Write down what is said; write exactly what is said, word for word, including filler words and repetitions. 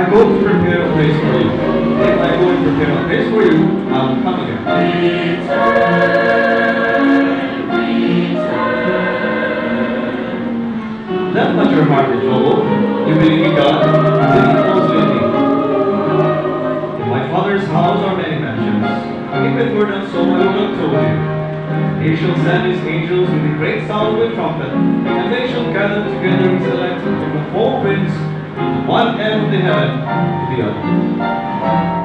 go to prepare a place for you. If I go and prepare a place for you, I will come again. Let not your heart be troubled. You believe in God, believe also in me. In my Father's house are many mansions. If it were not so, I would have told you. He shall send his angels with a great sound of a trumpet, and they shall gather together his elect from the four winds, from one end of the heaven to the other.